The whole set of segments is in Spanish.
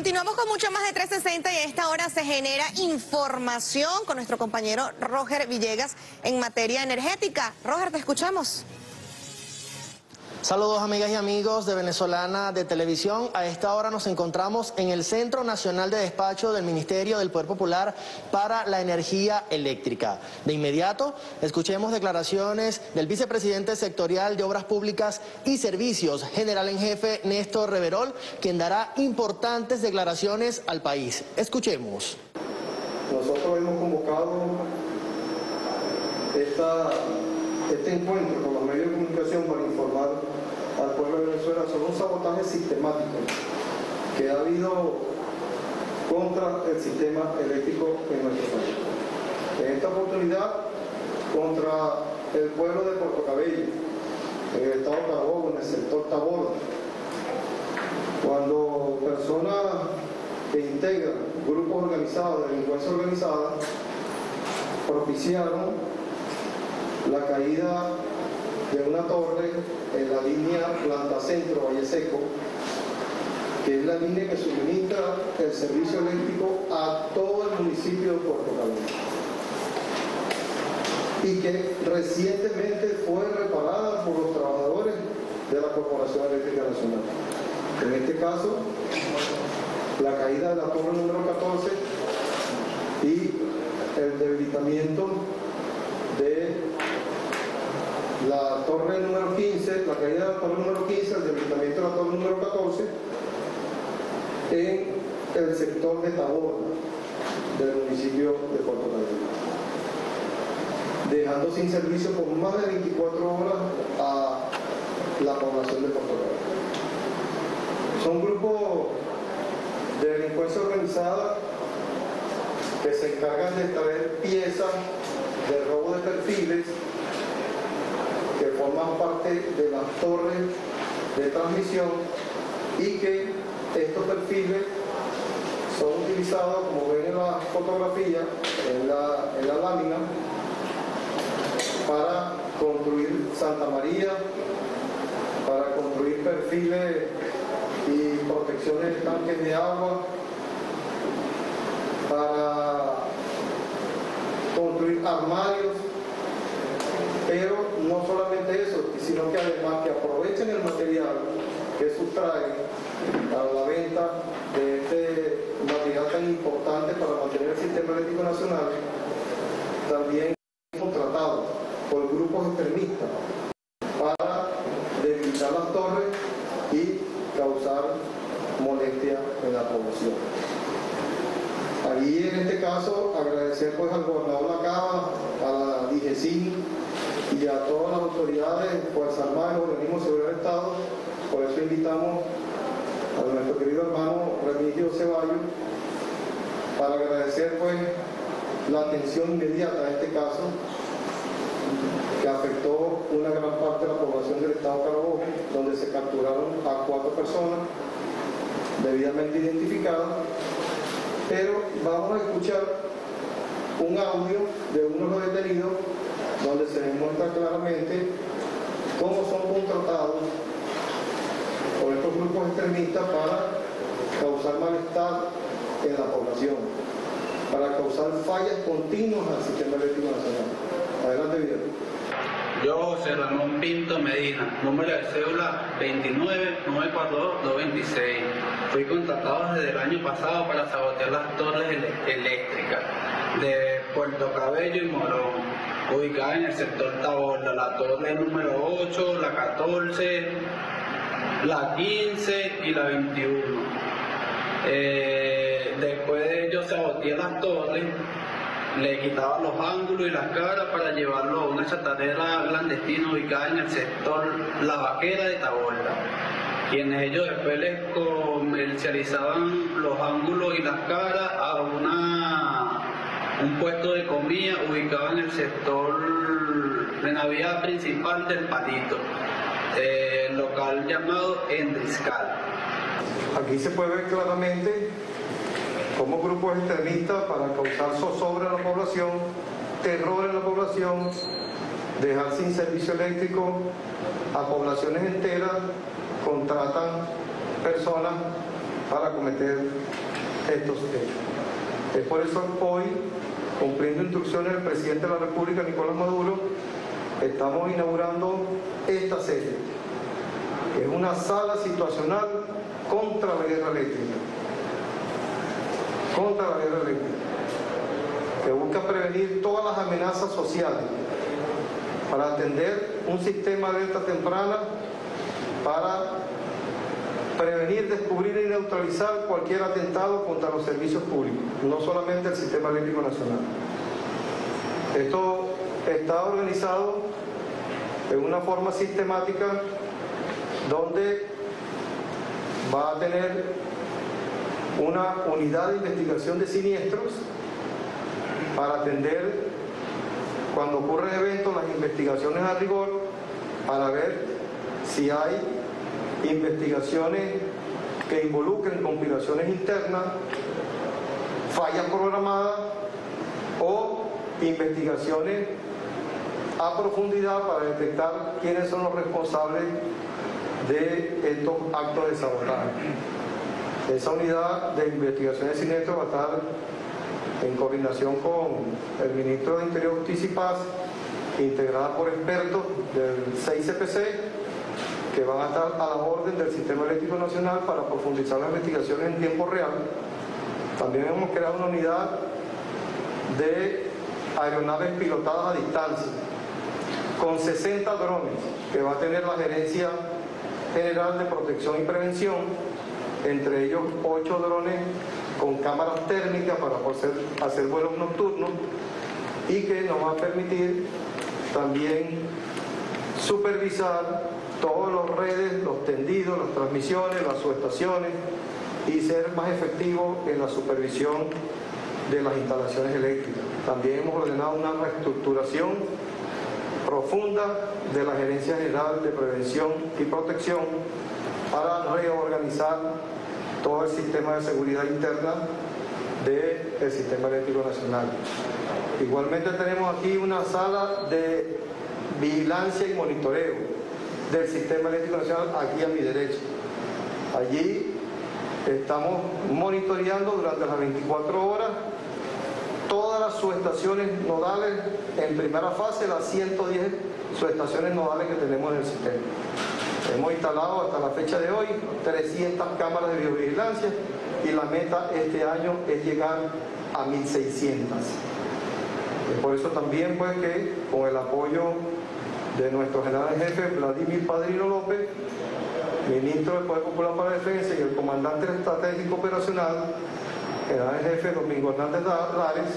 Continuamos con mucho más de 360 y a esta hora se genera información con nuestro compañero Roger Villegas en materia energética. Roger, te escuchamos. Saludos amigas y amigos de Venezolana de Televisión. A esta hora nos encontramos en el Centro Nacional de Despacho del Ministerio del Poder Popular para la Energía Eléctrica. De inmediato, escuchemos declaraciones del vicepresidente sectorial de Obras Públicas y Servicios, general en jefe Néstor Reverol, quien dará importantes declaraciones al país. Escuchemos. Nosotros hemos convocado este encuentro con los medios de comunicación para informar al pueblo de Venezuela sobre un sabotaje sistemático que ha habido contra el sistema eléctrico en nuestro país. En esta oportunidad, contra el pueblo de Puerto Cabello, en el estado de Carabobo, en el sector Taborda, cuando personas que integran grupos organizados de delincuencia organizada propiciaron la caída de una torre en la línea Planta Centro Valle Seco, que es la línea que suministra el servicio eléctrico a todo el municipio de Puerto Cabello y que recientemente fue reparada por los trabajadores de la Corporación Eléctrica Nacional. En este caso, la caída de la torre número 14 y el debilitamiento de la torre número 15, la caída de la torre número 15, el debilitamiento de la torre número 14 en el sector de Taborda del municipio de Puerto Cabello, dejando sin servicio por más de 24 horas a la población de Puerto Cabello. Son grupos de delincuencia organizada que se encargan de extraer piezas de robo de perfiles que forman parte de las torres de transmisión y que estos perfiles son utilizados, como ven en la fotografía, en la lámina, para construir Santa María, para construir perfiles y protecciones de tanques de agua, para construir armarios, pero no solamente eso, sino que además que aprovechen el material que sustraen para la venta de este material tan importante para mantener el sistema eléctrico nacional, también contratados por grupos extremistas para debilitar las torres y causar molestia en la población. Allí en este caso agradecer pues al gobernador Lacaba, a la DIGESIN y a todas las autoridades, Fuerzas Armadas y organismos de seguridad del Estado. Por eso invitamos a nuestro querido hermano Remigio Ceballos para agradecer pues la atención inmediata a este caso que afectó una gran parte de la población del estado de Carabobo, donde se capturaron a 4 personas debidamente identificadas. Pero vamos a escuchar un audio de uno de los detenidos donde se demuestra claramente cómo son contratados por estos grupos extremistas para causar malestar en la población, para causar fallas continuas al sistema eléctrico nacional. Adelante, video. Yo, José Ramón Pinto Medina, número de cédula 29942226. Fui contratado desde el año pasado para sabotear las torres eléctricas de Puerto Cabello y Morón, ubicadas en el sector Taborda, la torre número 8, la 14, la 15 y la 21. Después de ello saboteé las torres, le quitaba los ángulos y las caras para llevarlo a una chatarrera clandestina ubicada en el sector La Vaquera de Taborda, quienes ellos después les comercializaban los ángulos y las caras a un puesto de comida ubicado en el sector de la vía principal del Palito, local llamado Endriscal. Aquí se puede ver claramente cómo grupos extremistas, para causar zozobra en la población, terror en la población, dejar sin servicio eléctrico a poblaciones enteras, contratan personas para cometer estos hechos. Es por eso hoy, cumpliendo instrucciones del presidente de la República, Nicolás Maduro, estamos inaugurando esta sede. Es una sala situacional contra la guerra eléctrica. Contra la guerra eléctrica. Que busca prevenir todas las amenazas sociales para atender un sistema de alerta temprana para prevenir, descubrir y neutralizar cualquier atentado contra los servicios públicos, no solamente el sistema eléctrico nacional. Esto está organizado de una forma sistemática donde va a tener una unidad de investigación de siniestros para atender cuando ocurren eventos las investigaciones a rigor, para ver si hay investigaciones que involucren conspiraciones internas, fallas programadas o investigaciones a profundidad para detectar quiénes son los responsables de estos actos de sabotaje. Esa unidad de investigación de siniestros va a estar en coordinación con el ministro de Interior, Justicia y Paz, integrada por expertos del 6CPC, que van a estar a la orden del Sistema Eléctrico Nacional para profundizar las investigaciones en tiempo real. También hemos creado una unidad de aeronaves pilotadas a distancia, con 60 drones, que va a tener la Gerencia General de Protección y Prevención, entre ellos 8 drones con cámaras térmicas para poder hacer vuelos nocturnos y que nos va a permitir también supervisar todas las redes, los tendidos, las transmisiones, las subestaciones y ser más efectivos en la supervisión de las instalaciones eléctricas. También hemos ordenado una reestructuración profunda de la Gerencia General de Prevención y Protección para reorganizar todo el sistema de seguridad interna del Sistema Eléctrico Nacional. Igualmente tenemos aquí una sala de vigilancia y monitoreo del Sistema Eléctrico Nacional aquí a mi derecha. Allí estamos monitoreando durante las 24 horas todas las subestaciones nodales, en primera fase las 110 subestaciones nodales que tenemos en el sistema. Hemos instalado hasta la fecha de hoy 300 cámaras de videovigilancia y la meta este año es llegar a 1600. Es por eso también pues que con el apoyo de nuestro general en jefe Vladimir Padrino López, ministro del Poder Popular para la Defensa, y el comandante estratégico operacional, general en jefe Domingo Hernández Lares,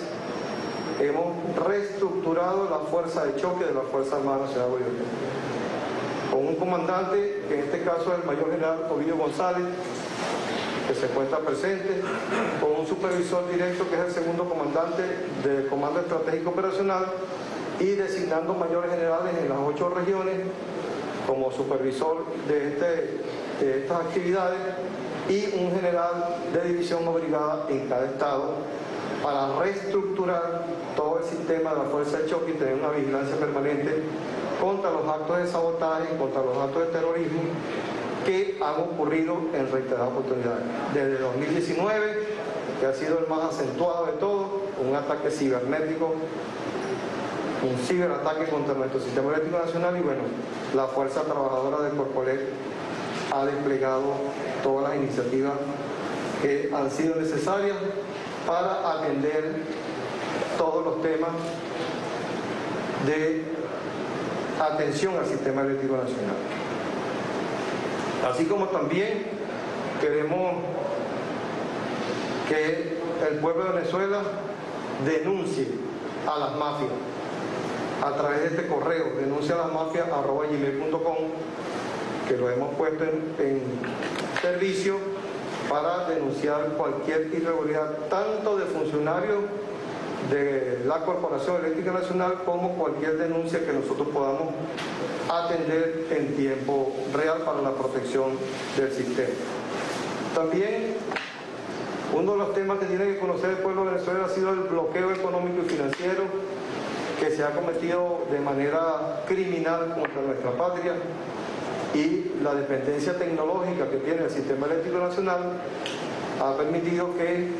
hemos reestructurado la fuerza de choque de la Fuerza Armada Nacional Bolivariana, con un comandante, que en este caso es el mayor general Ovidio González, que se encuentra presente, con un supervisor directo que es el segundo comandante del Comando Estratégico Operacional, y designando mayores generales en las 8 regiones como supervisor de estas actividades, y un general de división o brigada en cada estado, para reestructurar todo el sistema de la fuerza de choque y tener una vigilancia permanente contra los actos de sabotaje, contra los actos de terrorismo que han ocurrido en reiteradas oportunidades. Desde 2019, que ha sido el más acentuado de todos, un ataque cibernético, un ciberataque contra nuestro Sistema Eléctrico Nacional, y bueno, la Fuerza Trabajadora del Corpolet ha desplegado todas las iniciativas que han sido necesarias para atender todos los temas de atención al Sistema Eléctrico Nacional. Así como también queremos que el pueblo de Venezuela denuncie a las mafias a través de este correo, denuncialasmafias@gmail.com, que lo hemos puesto en servicio para denunciar cualquier irregularidad, tanto de funcionarios de la Corporación Eléctrica Nacional como cualquier denuncia que nosotros podamos atender en tiempo real para la protección del sistema. También uno de los temas que tiene que conocer el pueblo de Venezuela ha sido el bloqueo económico y financiero que se ha cometido de manera criminal contra nuestra patria, y la dependencia tecnológica que tiene el Sistema Eléctrico Nacional ha permitido que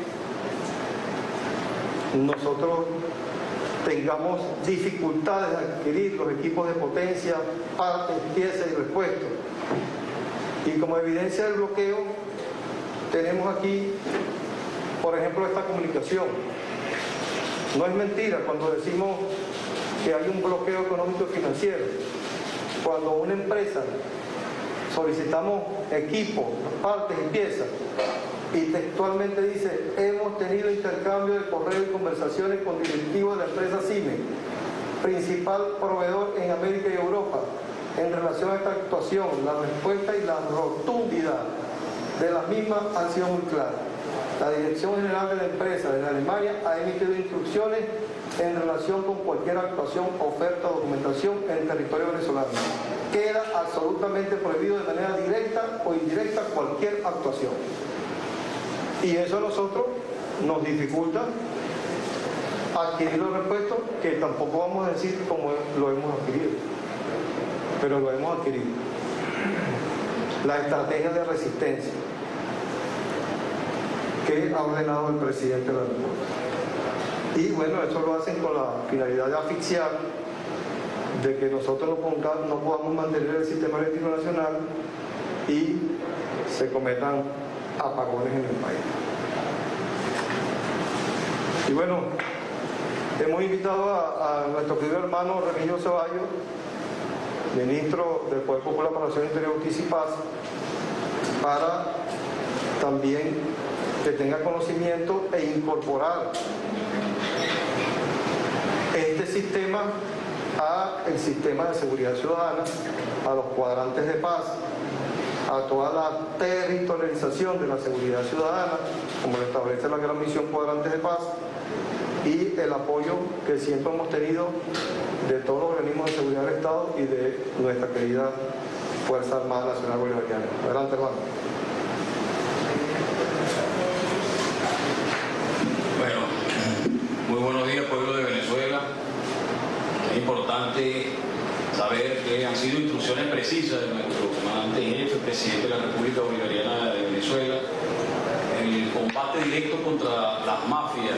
nosotros tengamos dificultades de adquirir los equipos de potencia, partes, piezas y repuestos. Y como evidencia del bloqueo, tenemos aquí, por ejemplo, esta comunicación. No es mentira cuando decimos que hay un bloqueo económico y financiero. Cuando una empresa solicitamos equipos, partes y piezas, y textualmente dice: hemos tenido intercambio de correo y conversaciones con directivos de la empresa CIME, principal proveedor en América y Europa, en relación a esta actuación. La respuesta y la rotundidad de las mismas han sido muy claras. La Dirección General de la empresa de Alemania ha emitido instrucciones en relación con cualquier actuación, oferta o documentación en el territorio venezolano. Queda absolutamente prohibido de manera directa o indirecta cualquier actuación. Y eso a nosotros nos dificulta adquirir los repuestos, que tampoco vamos a decir cómo lo hemos adquirido, pero lo hemos adquirido. La estrategia de resistencia que ha ordenado el presidente de la República. Y bueno, eso lo hacen con la finalidad de asfixiar, de que nosotros no podamos mantener el sistema eléctrico nacional y se cometan apagones en el país. Y bueno, hemos invitado a nuestro querido hermano Remigio Ceballos, ministro del Poder Popular para la Nación Interior, Justicia y Paz, para también que tenga conocimiento e incorporar este sistema al sistema de seguridad ciudadana, a los cuadrantes de paz, a toda la territorialización de la seguridad ciudadana, como lo establece la gran misión Cuadrantes de Paz, y el apoyo que siempre hemos tenido de todos los organismos de seguridad del Estado y de nuestra querida Fuerza Armada Nacional Bolivariana. Adelante, hermano. Bueno, muy buenos días, pueblo de Venezuela. Es importante saber que han sido instrucciones precisas de nuestro comandante en jefe, presidente de la República Bolivariana de Venezuela, en el combate directo contra las mafias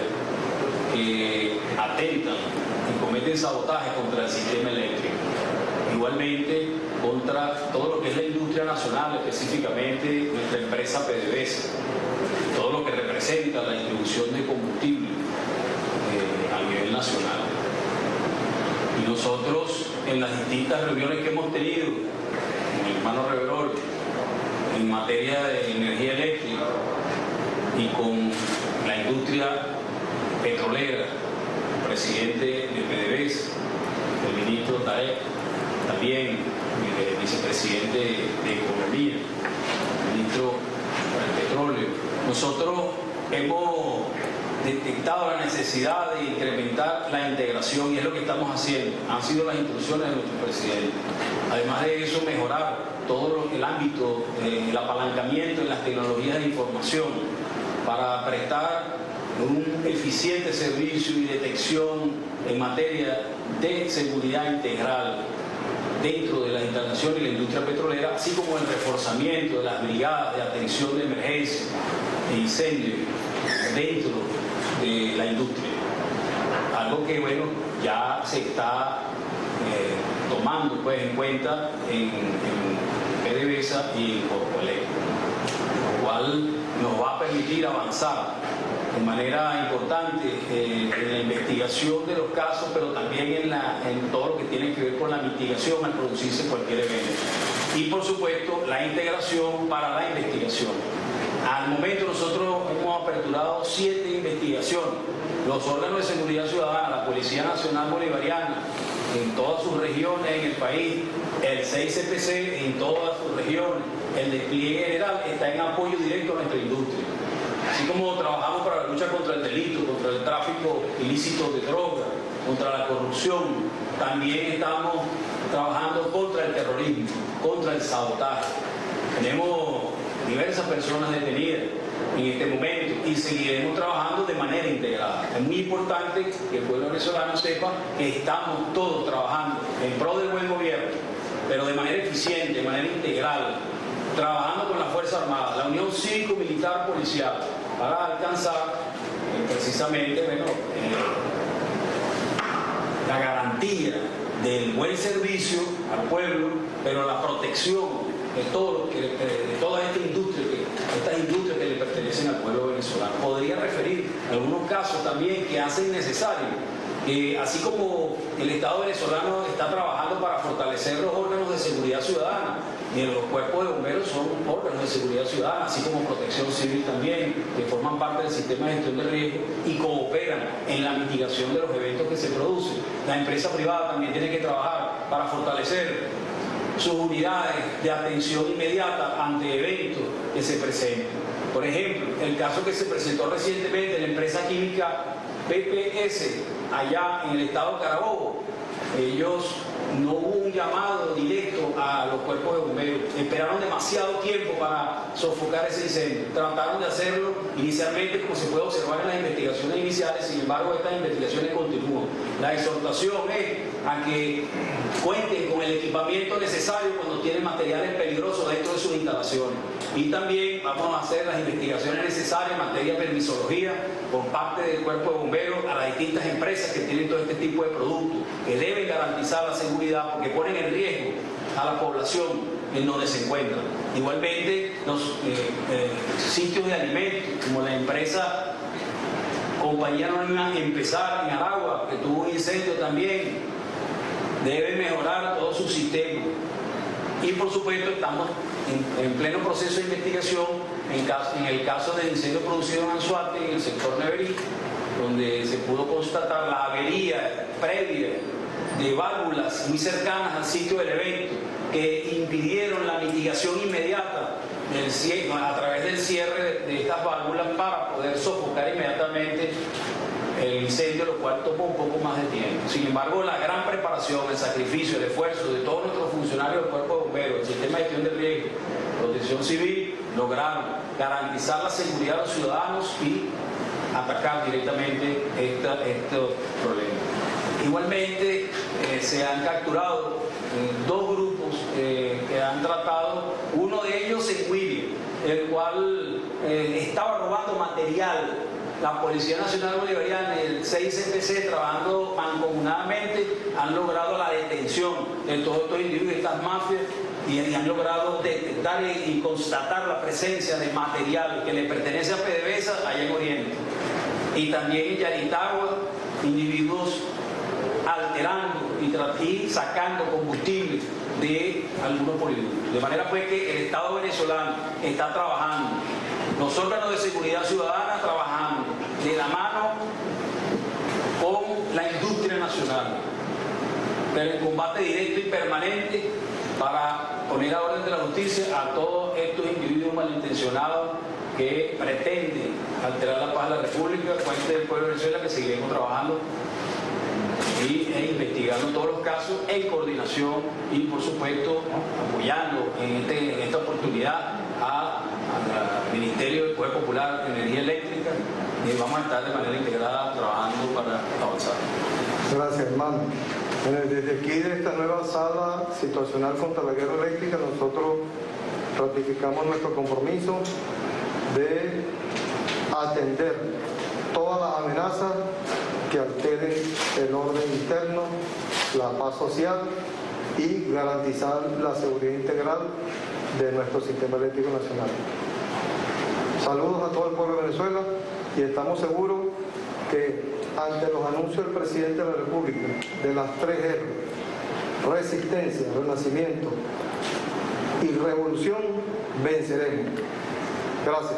que atentan y cometen sabotaje contra el sistema eléctrico. Igualmente contra todo lo que es la industria nacional, específicamente nuestra empresa PDVSA, todo lo que representa la distribución de combustible a nivel nacional. Y nosotros, en las distintas reuniones que hemos tenido con el hermano Reverol en materia de energía eléctrica y con la industria petrolera, el presidente de PDVSA, el ministro Tarek, también el vicepresidente de Economía, el ministro del Petróleo, nosotros hemos detectado la necesidad de incrementar la integración y es lo que estamos haciendo. Han sido las instrucciones de nuestro presidente. Además de eso, mejorar todo el ámbito, el apalancamiento en las tecnologías de información para prestar un eficiente servicio y detección en materia de seguridad integral dentro de la instalación y la industria petrolera, así como el reforzamiento de las brigadas de atención de emergencia e incendio dentro de la industria. Algo que, bueno, ya se está tomando pues, en cuenta en PDVSA y en Corpoelec, lo cual nos va a permitir avanzar de manera importante en la investigación de los casos, pero también en todo lo que tiene que ver con la mitigación al producirse cualquier evento. Y por supuesto, la integración para la investigación. Al momento nosotros hemos aperturado 7 investigaciones. Los órganos de seguridad ciudadana, la Policía Nacional Bolivariana, en todas sus regiones en el país, el 6CPC en todas sus regiones, el despliegue general está en apoyo directo a nuestra industria. Así como trabajamos para la lucha contra el delito, contra el tráfico ilícito de droga, contra la corrupción, también estamos trabajando contra el terrorismo, contra el sabotaje. Tenemos diversas personas detenidas en este momento y seguiremos trabajando de manera integrada. Es muy importante que el pueblo venezolano sepa que estamos todos trabajando en pro del buen gobierno, pero de manera eficiente, de manera integral, trabajando con la Fuerza Armada, la Unión Cívico-Militar Policial, para alcanzar precisamente la garantía del buen servicio al pueblo, pero la protección de toda esta industria, estas industrias que le pertenecen al pueblo venezolano. Podría referir algunos casos también que hacen necesario que, así como el Estado venezolano está trabajando para fortalecer los órganos de seguridad ciudadana, y los cuerpos de bomberos son órganos de seguridad ciudadana, así como Protección Civil también, que forman parte del sistema de gestión de riesgo y cooperan en la mitigación de los eventos que se producen. La empresa privada también tiene que trabajar para fortalecer sus unidades de atención inmediata ante eventos que se presenten. Por ejemplo, el caso que se presentó recientemente en la empresa química PPS, allá en el estado de Carabobo, ellos no hubo un llamado directo a los cuerpos de bomberos, esperaron demasiado tiempo para sofocar ese incendio, trataron de hacerlo inicialmente como se puede observar en las investigaciones iniciales, sin embargo estas investigaciones continúan. La exhortación es a que cuenten con el equipamiento necesario cuando tienen materiales peligrosos dentro de sus instalaciones, y también vamos a hacer las investigaciones necesarias en materia de permisología por parte del cuerpo de bomberos a las distintas empresas que tienen todo este tipo de productos, que deben garantizar la seguridad porque ponen en riesgo a la población en donde se encuentran. Igualmente los sitios de alimentos, como la empresa Compañía Anónima Empezar en Aragua, que tuvo un incendio también, deben mejorar todo su sistema. Y por supuesto estamos en pleno proceso de investigación en el caso del incendio producido en Anzoátegui, en el sector Neverí, donde se pudo constatar la avería previa de válvulas muy cercanas al sitio del evento que impidieron la mitigación inmediata a través del cierre de estas válvulas para poder sofocar inmediatamente el incendio, lo cual tomó un poco más de tiempo. Sin embargo, la gran preparación, el sacrificio, el esfuerzo de todos nuestros funcionarios del cuerpo de bomberos, el sistema de gestión de riesgo, Protección Civil, lograron garantizar la seguridad de los ciudadanos y atacar directamente estos problemas. Igualmente se han capturado dos grupos que han tratado, uno de ellos en Huiria, el cual estaba robando material. La Policía Nacional Bolivariana y el 6CPC, trabajando mancomunadamente, han logrado la detención de todos estos individuos, estas mafias, y han logrado detectar y constatar la presencia de material que le pertenece a PDVSA allá en Oriente. Y también en Yaritagua, individuos alterando y sacando combustible de algunos polígonos. De manera pues que el Estado venezolano está trabajando, los órganos de seguridad ciudadana trabajando de la mano con la industria nacional, pero en combate directo y permanente para poner a orden de la justicia a todos estos individuos malintencionados que pretenden alterar la paz de la República. Fuente del pueblo de Venezuela, que seguiremos trabajando e investigando todos los casos en coordinación y por supuesto apoyando en esta oportunidad al Ministerio del Poder Popular de Energía Eléctrica, y vamos a estar de manera integrada trabajando para avanzar. Gracias, hermano. Desde aquí, de esta nueva sala situacional contra la guerra eléctrica, nosotros ratificamos nuestro compromiso de atender todas las amenazas que alteren el orden interno, la paz social y garantizar la seguridad integral de nuestro sistema eléctrico nacional. Saludos a todo el pueblo de Venezuela, y estamos seguros que ante los anuncios del presidente de la República de las 3R, resistencia, renacimiento y revolución, venceremos. Gracias.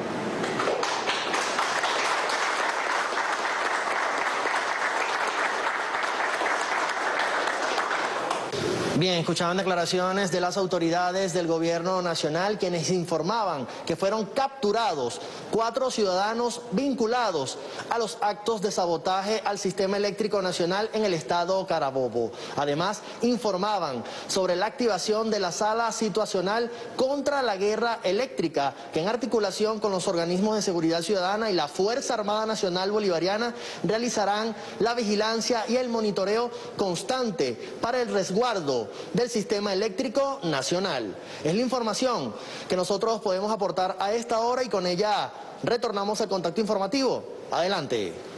Bien, escuchaban declaraciones de las autoridades del gobierno nacional, quienes informaban que fueron capturados 4 ciudadanos vinculados a los actos de sabotaje al sistema eléctrico nacional en el estado Carabobo. Además, informaban sobre la activación de la sala situacional contra la guerra eléctrica, que en articulación con los organismos de seguridad ciudadana y la Fuerza Armada Nacional Bolivariana realizarán la vigilancia y el monitoreo constante para el resguardo del Sistema Eléctrico Nacional. Es la información que nosotros podemos aportar a esta hora y con ella retornamos al contacto informativo. Adelante.